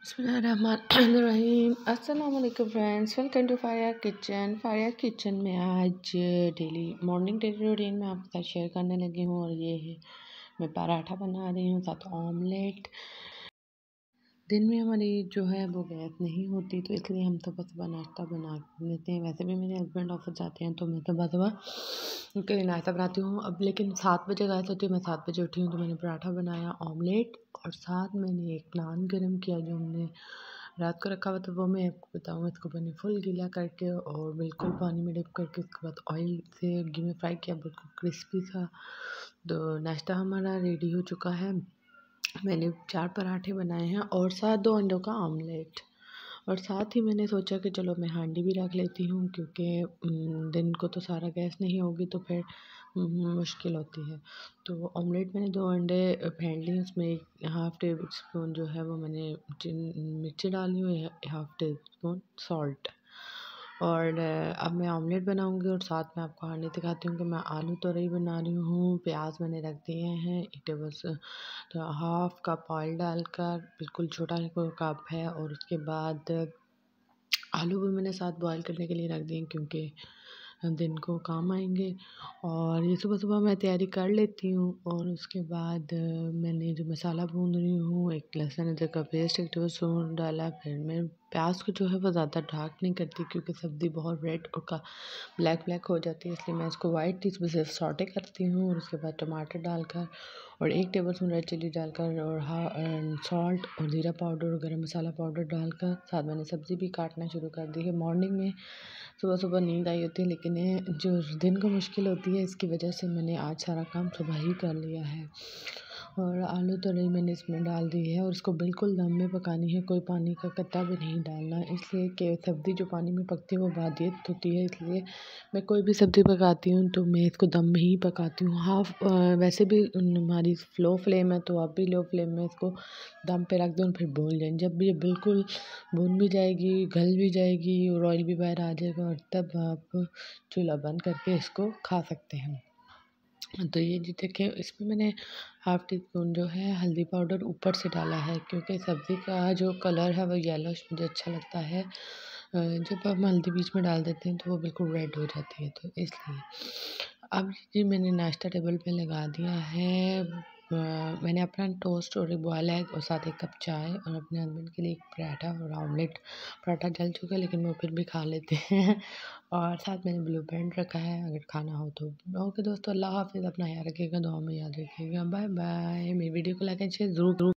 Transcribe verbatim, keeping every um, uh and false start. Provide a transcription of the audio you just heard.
बिस्मिल्लाहिर्रहमानिर्रहीम। अस्सलाम वालेकुम friends, welcome to Faria kitchen. Faria kitchen में आज डेली मॉर्निंग डेली रूटीन में आपके साथ शेयर करने लगी हूँ और ये है मैं पराठा बना रही हूँ साथ ऑमलेट। दिन में हमारी जो है वो गैस नहीं होती तो इसलिए हम सुबह सुबह नाश्ता बना लेते हैं। वैसे भी मेरे हस्बैंड ऑफिस जाते हैं तो मैं सुबह सुबह उनके लिए नाश्ता बनाती हूँ। अब लेकिन सात बजे गैस होती है, मैं सात बजे उठी हूँ तो मैंने पराठा बनाया, ऑमलेट और साथ मैंने एक नान गरम किया जो हमने रात को रखा हुआ था। वो मैं आपको बताऊँ, इसको मैंने फुल गीला करके और बिल्कुल पानी में डिप करके उसके बाद ऑयल से घी में फ्राई किया, बिल्कुल क्रिस्पी था। तो नाश्ता हमारा रेडी हो चुका है। मैंने चार पराठे बनाए हैं और साथ दो अंडों का ऑमलेट, और साथ ही मैंने सोचा कि चलो मैं हांडी भी रख लेती हूँ क्योंकि दिन को तो सारा गैस नहीं होगी तो फिर मुश्किल होती है। तो ऑमलेट मैंने दो अंडे फेंट लिए, उसमें एक हाफ़ टेबल स्पून जो है वो मैंने मिर्ची डाली हुई है, हाफ़ टेबल स्पून सॉल्ट। और अब मैं ऑमलेट बनाऊंगी और साथ में आपको हांडी दिखाती हूँ कि मैं आलू तोरई बना रही हूँ। प्याज मैंने रख दिए हैं एक टेबल से तो हाफ कप ऑयल डालकर, बिल्कुल छोटा कप है। और उसके बाद आलू भी मैंने साथ बॉईल करने के लिए रख दिए क्योंकि दिन को काम आएंगे। और ये सुबह सुबह मैं तैयारी कर लेती हूँ। और उसके बाद मैंने जो मसाला भून रही हूँ, एक लहसुन अदरक का पेस्ट एक टेबल स्पून डाला। फिर मैं प्याज को जो है वो ज़्यादा डार्क नहीं करती क्योंकि सब्ज़ी बहुत रेड और का ब्लैक ब्लैक हो जाती है, इसलिए मैं इसको वाइट इसमें सिर्फ सॉटे करती हूँ। और उसके बाद टमाटर डालकर और एक टेबल स्पून रेड चिली डालकर और हाँ सॉल्ट और ज़ीरा पाउडर और गरम मसाला पाउडर डालकर साथ मैंने सब्ज़ी भी काटना शुरू कर दी है। मॉर्निंग में सुबह सुबह नींद आई होती है लेकिन जो दिन को मुश्किल होती है इसकी वजह से मैंने आज सारा काम सुबह ही कर लिया है। और आलू तोरई मैंने इसमें डाल दी है और इसको बिल्कुल दम में पकानी है, कोई पानी का कतरा भी नहीं डालना, इसलिए कि सब्ज़ी जो पानी में पकती है वो बादियत होती है। इसलिए मैं कोई भी सब्ज़ी पकाती हूँ तो मैं इसको दम में ही पकाती हूँ। हाफ वैसे भी हमारी लो फ्लेम है तो आप भी लो फ्लेम में इसको दम पे रख दो, फिर भून जाए। जब ये बिल्कुल भून भी जाएगी, गल भी जाएगी और ऑयल भी बाहर आ जाएगा और तब आप चूल्हा बंद करके इसको खा सकते हैं। तो ये जी देखिए, इसमें मैंने हाफ़ टी स्पून जो है हल्दी पाउडर ऊपर से डाला है क्योंकि सब्ज़ी का जो कलर है वो येलोइश मुझे अच्छा लगता है। जब हम हल्दी बीच में डाल देते हैं तो वो बिल्कुल रेड हो जाती है, तो इसलिए अब जी मैंने नाश्ता टेबल पे लगा दिया है। मैंने अपना टोस्ट और बॉयल एग और साथ एक कप चाय और अपने हस्बैंड के लिए एक पराठा और ऑमलेट। पराठा जल चुका है लेकिन वो फिर भी खा लेते हैं। और साथ मैंने ब्लू बैंड रखा है अगर खाना हो तो। ओके दोस्तों, अल्लाह हाफ़िज़, अपना ख्याल रखिएगा, दुआ में याद रखिएगा, बाय बाय। मेरी वीडियो को लाइक एंड शेयर ज़रूर ज़रूर